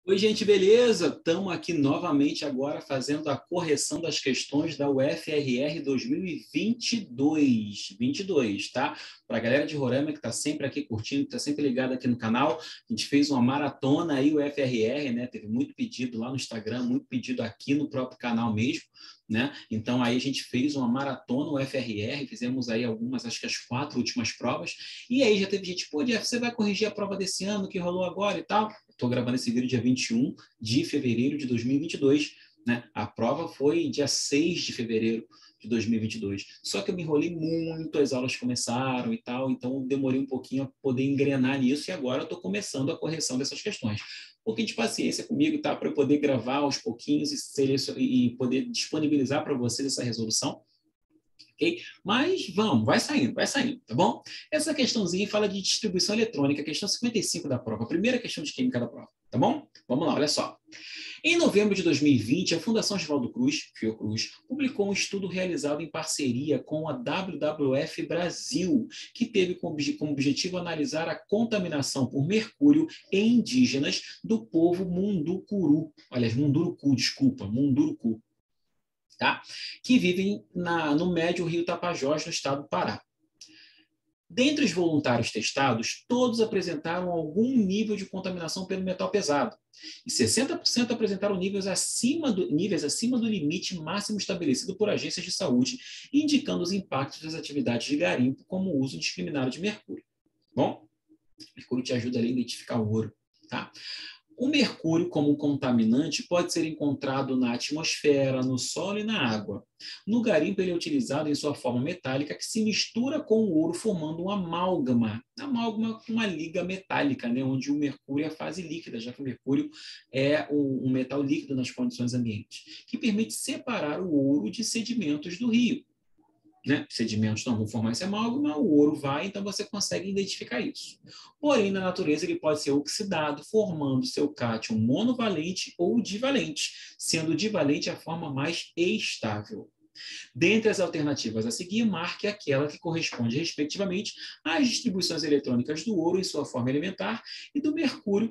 Oi, gente, beleza? Estamos aqui novamente agora fazendo a correção das questões da UFRR 2022, tá? Para a galera de Roraima que está sempre aqui curtindo, que está sempre ligada aqui no canal, a gente fez uma maratona aí, UFRR, né? Teve muito pedido lá no Instagram, muito pedido aqui no próprio canal mesmo, né? Então aí a gente fez uma maratona UFRR, fizemos aí algumas, acho que as 4 últimas provas, e aí já teve gente, pô, Jeff, você vai corrigir a prova desse ano que rolou agora e tal? Estou gravando esse vídeo dia 21 de fevereiro de 2022, né? A prova foi dia 6 de fevereiro de 2022. Só que eu me enrolei muito, as aulas começaram e tal, então demorei um pouquinho a poder engrenar nisso e agora eu estou começando a correção dessas questões. Um pouquinho de paciência comigo, tá? Para eu poder gravar aos pouquinhos e poder disponibilizar para vocês essa resolução. Okay? Mas vamos, vai saindo, tá bom? Essa questãozinha fala de distribuição eletrônica, questão 55 da prova, a primeira questão de química da prova, tá bom? Vamos lá, olha só. Em novembro de 2020, a Fundação Oswaldo Cruz, Fiocruz, publicou um estudo realizado em parceria com a WWF Brasil, que teve como objetivo analisar a contaminação por mercúrio em indígenas do povo Munduruku, Munduruku, tá? Que vivem no médio rio Tapajós, no estado do Pará. Dentre os voluntários testados, todos apresentaram algum nível de contaminação pelo metal pesado, e 60% apresentaram níveis acima do limite máximo estabelecido por agências de saúde, indicando os impactos das atividades de garimpo, como o uso indiscriminado de mercúrio. Bom, mercúrio te ajuda ali a identificar o ouro, tá? O mercúrio, como contaminante, pode ser encontrado na atmosfera, no solo e na água. No garimpo, ele é utilizado em sua forma metálica, que se mistura com o ouro, formando um amálgama. Amálgama com uma liga metálica, né, onde o mercúrio é a fase líquida, já que o mercúrio é um metal líquido nas condições ambientes, que permite separar o ouro de sedimentos do rio. Né? Sedimentos não vão formar esse amálgama, o ouro vai, então você consegue identificar isso. Porém, na natureza, ele pode ser oxidado, formando seu cátion monovalente ou divalente, sendo o divalente a forma mais estável. Dentre as alternativas a seguir, marque aquela que corresponde, respectivamente, às distribuições eletrônicas do ouro em sua forma elementar e do mercúrio,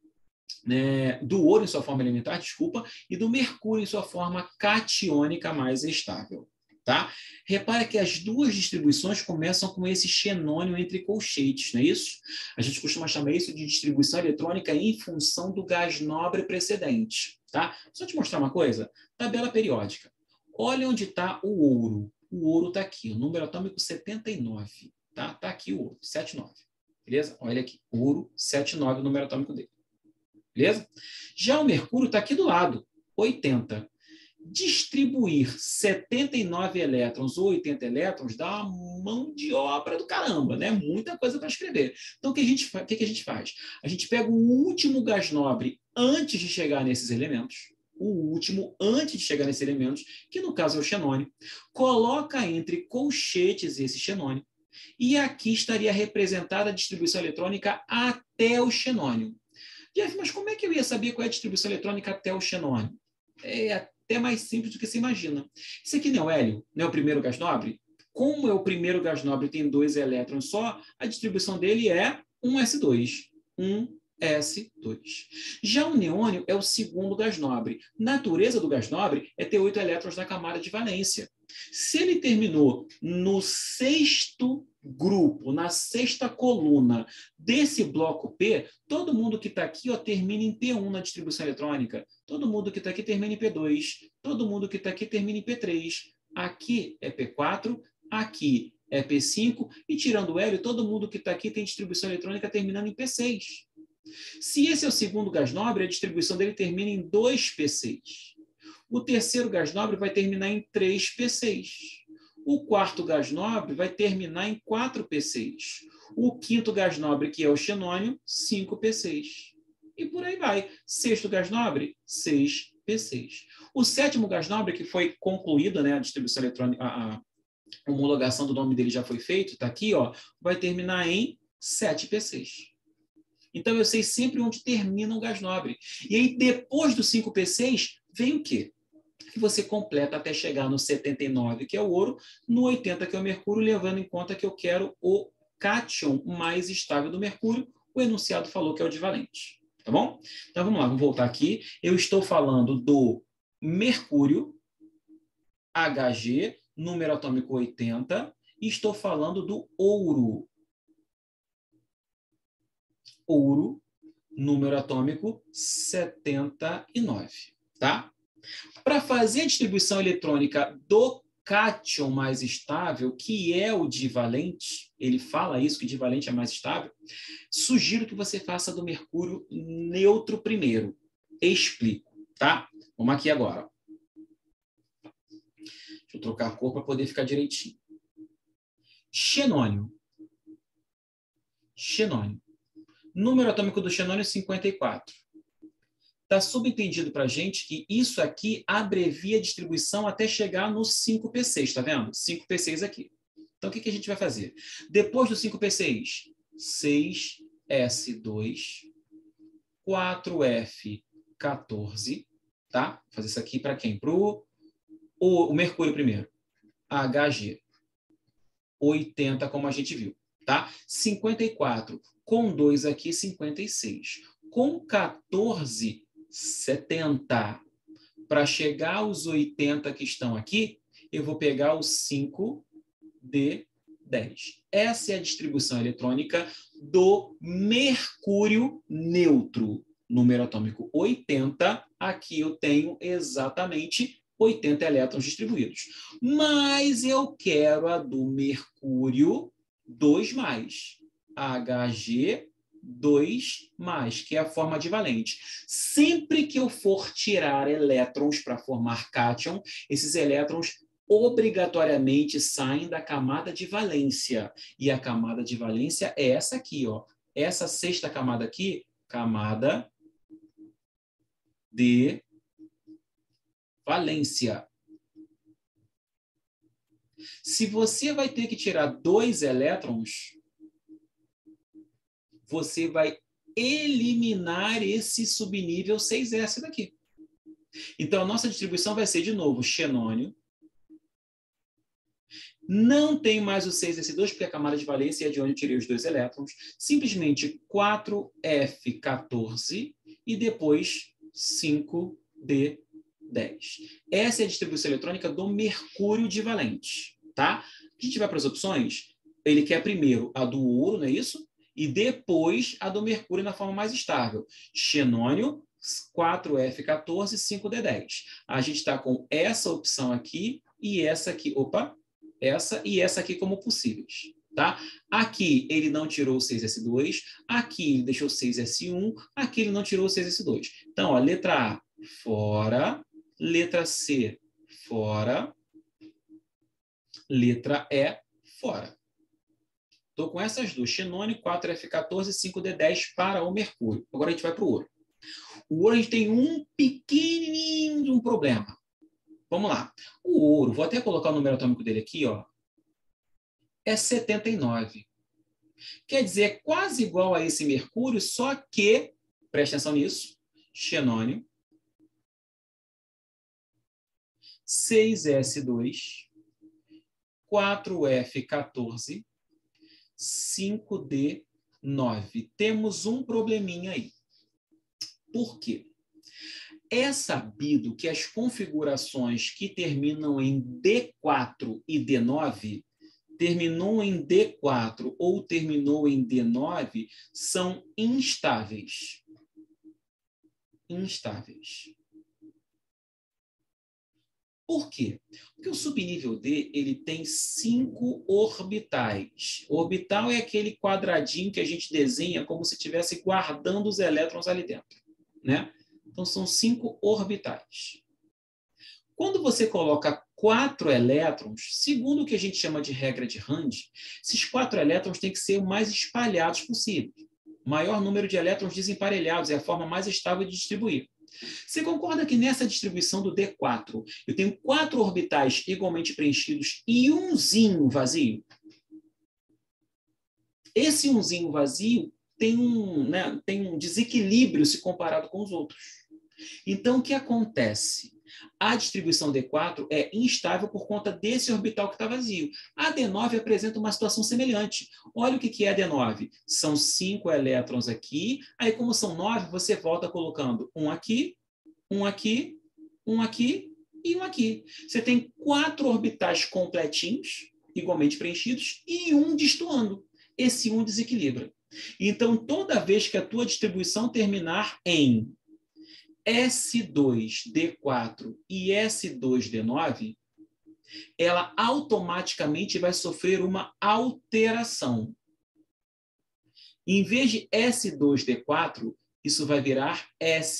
do ouro em sua forma elementar, e do mercúrio em sua forma catiônica mais estável. Tá? Repara que as duas distribuições começam com esse xenônio entre colchetes, não é isso? A gente costuma chamar isso de distribuição eletrônica em função do gás nobre precedente. Tá? Só te mostrar uma coisa, tabela periódica. Olha onde está o ouro. O ouro está aqui, o número atômico 79. Tá? Tá aqui o ouro, 79. Beleza? Olha aqui, ouro 79, o número atômico dele. Beleza? Já o mercúrio está aqui do lado, 80. Distribuir 79 elétrons ou 80 elétrons dá uma mão de obra do caramba, né? Muita coisa para escrever. Então, o que a gente faz? A gente pega o último gás nobre antes de chegar nesses elementos, que no caso é o xenônio, coloca entre colchetes esse xenônio, e aqui estaria representada a distribuição eletrônica até o xenônio. Jeff, mas como é que eu ia saber qual é a distribuição eletrônica até o xenônio? É até mais simples do que se imagina. Isso aqui não é o hélio, não é o primeiro gás nobre? Como é o primeiro gás nobre e tem 2 elétrons só, a distribuição dele é 1s2. 1s2. Já o neônio é o segundo gás nobre. Natureza do gás nobre é ter 8 elétrons na camada de valência. Se ele terminou no 6º grupo, na 6ª coluna desse bloco P, todo mundo que está aqui termina em P1 na distribuição eletrônica, todo mundo que está aqui termina em P2, todo mundo que está aqui termina em P3, aqui é P4, aqui é P5, e tirando o hélio, todo mundo que está aqui tem distribuição eletrônica terminando em P6. Se esse é o segundo gás nobre, a distribuição dele termina em 2P6. O terceiro gás nobre vai terminar em 3P6. O quarto gás nobre vai terminar em 4P6. O quinto gás nobre, que é o xenônio, 5P6. E por aí vai. Sexto gás nobre, 6P6. O sétimo gás nobre, que foi concluída, né, a distribuição eletrônica, a homologação do nome dele já foi feito, está aqui, vai terminar em 7P6. Então, eu sei sempre onde termina o gás nobre. E aí, depois do 5P6, vem o quê? Que você completa até chegar no 79, que é o ouro, no 80, que é o mercúrio, levando em conta que eu quero o cátion mais estável do mercúrio. O enunciado falou que é o divalente. tá bom? Então, vamos lá, vamos voltar aqui. Eu estou falando do mercúrio, Hg, número atômico 80, e estou falando do ouro. Ouro, número atômico 79, tá? Para fazer a distribuição eletrônica do cátion mais estável, que é o divalente, ele fala isso, que o divalente é mais estável, sugiro que você faça do mercúrio neutro primeiro. Explico, tá? Vamos aqui agora. Deixa eu trocar a cor para poder ficar direitinho. Xenônio. Xenônio. Número atômico do xenônio 54. Está subentendido para a gente que isso aqui abrevia a distribuição até chegar no 5p6, está vendo? 5p6 aqui. Então, o que a gente vai fazer? Depois do 5p6, 6s2, 4f14, tá? Vou fazer isso aqui para quem? Para o mercúrio primeiro. Hg. 80, como a gente viu, tá? 54. Com 2 aqui, 56. Com 14, 70. Para chegar aos 80 que estão aqui, eu vou pegar o 5d10. Essa é a distribuição eletrônica do mercúrio neutro. Número atômico 80. Aqui eu tenho exatamente 80 elétrons distribuídos. Mas eu quero a do mercúrio 2+. Hg 2+, que é a forma divalente. Sempre que eu for tirar elétrons para formar cátion, esses elétrons obrigatoriamente saem da camada de valência. E a camada de valência é essa aqui, ó. Essa sexta camada aqui, camada de valência. Se você vai ter que tirar 2 elétrons, você vai eliminar esse subnível 6s daqui. Então, a nossa distribuição vai ser, de novo, xenônio. Não tem mais o 6s2, porque a camada de valência é de onde eu tirei os 2 elétrons. Simplesmente 4f14 e depois 5d10. Essa é a distribuição eletrônica do mercúrio divalente, tá? A gente vai para as opções. Ele quer primeiro a do ouro, não é isso? E depois a do mercúrio na forma mais estável. Xenônio, 4f14, 5d10. A gente está com essa opção aqui e essa aqui. Opa! Essa e essa aqui como possíveis. Tá? Aqui ele não tirou o 6s2, aqui ele deixou 6s1, aqui ele não tirou o 6s2. Então, ó, letra A, fora. Letra C, fora. Letra E, fora. Estou com essas duas. Xenônio, 4f14, 5d10 para o mercúrio. Agora a gente vai para o ouro. O ouro a gente tem um pequenininho problema. Vamos lá. O ouro, vou até colocar o número atômico dele aqui, ó. É 79. Quer dizer, é quase igual a esse mercúrio, só que, preste atenção nisso, xenônio, 6s2, 4f14, 5d9. Temos um probleminha aí. Por quê? É sabido que as configurações que terminam em D4 e D9, terminou em D4 ou terminou em D9, são instáveis. Instáveis. Por quê? Porque o subnível D ele tem 5 orbitais. O orbital é aquele quadradinho que a gente desenha como se estivesse guardando os elétrons ali dentro, né? Então, são 5 orbitais. Quando você coloca 4 elétrons, segundo o que a gente chama de regra de Rand, esses 4 elétrons têm que ser o mais espalhados possível. O maior número de elétrons desemparelhados é a forma mais estável de distribuir. Você concorda que nessa distribuição do D4, eu tenho 4 orbitais igualmente preenchidos e umzinho vazio? Esse umzinho vazio tem um desequilíbrio se comparado com os outros. Então, o que acontece? A distribuição D4 é instável por conta desse orbital que está vazio. A D9 apresenta uma situação semelhante. Olha o que é a D9. São 5 elétrons aqui. Aí, como são 9, você volta colocando um aqui, um aqui, um aqui e um aqui. Você tem 4 orbitais completinhos, igualmente preenchidos, e um destoando. Esse um desequilibra. Então, toda vez que a tua distribuição terminar em S2D4 e S2D9, ela automaticamente vai sofrer uma alteração. Em vez de S2D4, isso vai virar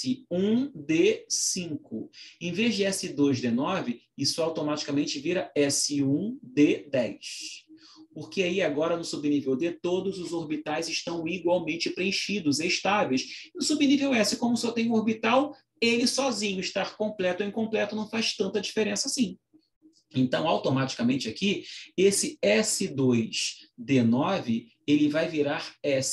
S1D5. Em vez de S2D9, isso automaticamente vira S1D10. Porque aí agora no subnível D todos os orbitais estão igualmente preenchidos, estáveis. No subnível S, como só tem um orbital, ele sozinho estar completo ou incompleto não faz tanta diferença assim. Então, automaticamente aqui, esse S2D9, ele vai virar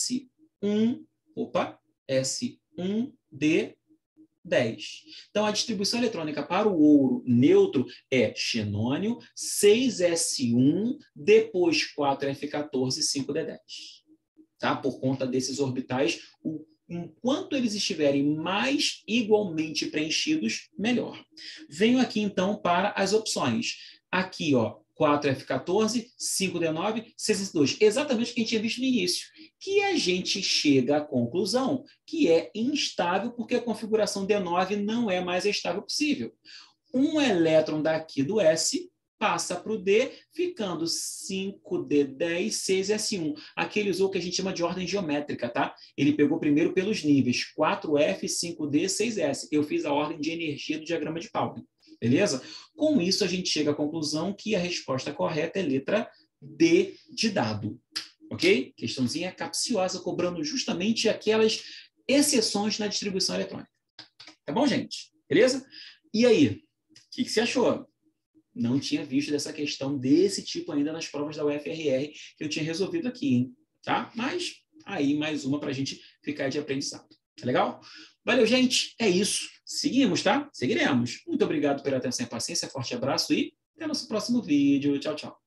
S1D10. Então, a distribuição eletrônica para o ouro neutro é xenônio, 6s1, depois 4f14 e 5d10. Tá? Por conta desses orbitais, enquanto eles estiverem mais igualmente preenchidos, melhor. Venho aqui, então, para as opções. Aqui, ó, 4f14, 5d9, 6s2. Exatamente o que a gente tinha visto no início. Que a gente chega à conclusão que é instável porque a configuração D9 não é mais estável possível. Um elétron daqui do S passa para o D, ficando 5D10, 6S1. Aqui ele usou o que a gente chama de ordem geométrica, tá? Ele pegou primeiro pelos níveis, 4F, 5D, 6S. Eu fiz a ordem de energia do diagrama de Pauli, beleza? Com isso, a gente chega à conclusão que a resposta correta é letra D de dado. Ok? Questãozinha capciosa, cobrando justamente aquelas exceções na distribuição eletrônica. Tá bom, gente? Beleza? E aí? O que você achou? Não tinha visto dessa questão desse tipo ainda nas provas da UFRR que eu tinha resolvido aqui, hein? Tá? Mas aí mais uma para a gente ficar de aprendizado. Tá legal? Valeu, gente. É isso. Seguimos, tá? Seguiremos. Muito obrigado pela atenção e paciência. Forte abraço e até nosso próximo vídeo. Tchau, tchau.